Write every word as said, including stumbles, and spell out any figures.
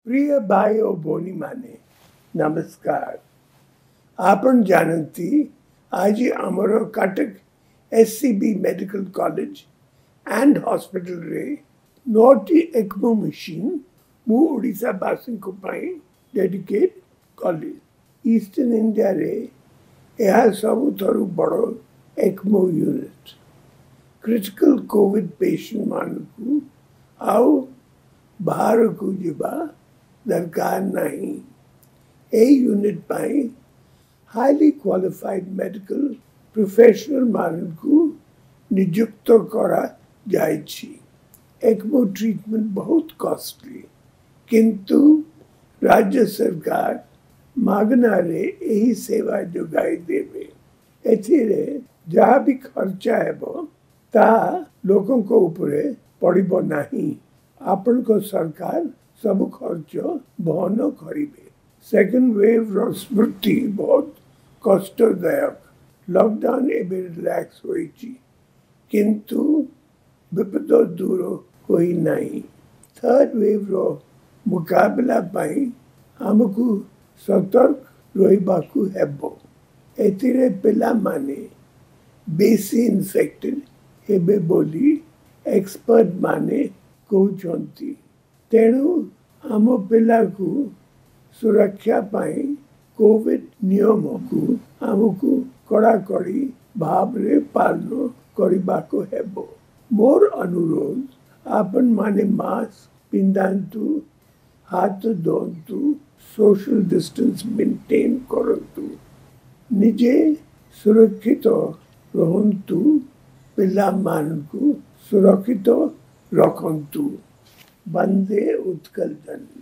प्रिय भाई और भौणी माने नमस्कार। आपण जानती आज आमर Cuttack SCB medical college and hospital रे नौटी एक्मो मशीन मु ओडिशा बासी को पाई डेडिकेट कॉलेज। ईस्टर्न इंडिया रे यह सबुथरु बड़ो ECMO unit critical COVID patient मानकु आउ बाहर को जीवा दरकार नहीं। ए यूनिट पाई हाईली क्वालिफाइड मेडिकल प्रोफेशनल मानकु नियुक्त करा जायछि। एक्मो ट्रीटमेंट बहुत कॉस्टली किंतु राज्य सरकार मागना रे यही सेवा जोगाई देवे। एथिरे जहाँ भी खर्चा हेबो ता लोगों को ऊपरे पड़िबो नहीं। आपण को सरकार सब खर्च बहन करिवे। सेकेंड वेव रो स्मृति बहुत कष्टदायक। लॉकडाउन एबे रिलैक्स होइछि किंतु विपद दूर होई नहीं। थर्ड वेव रो मुकाबला पाई हमकु सतर्क रहिबाकु हेबो। एथिरे पिला माने बेसी इन्फेक्टेड हेबे बोली एक्सपर्ट माने कहउछंती। तेणु आम पिला को सुरक्षा पाई कोविड नियम को आमको कड़ाकड़ी भाव रे पालन करिबाको हेबो। मोर अनुरोध आपन माने मास्क पिंधांतु, हाथ धोंतु, सोशल डिस्टेंस मेंटेन करंतु, निजे सुरक्षित रहंतु, पिला मानकु सुरक्षित रखंतु। वंदे उत्कल जन।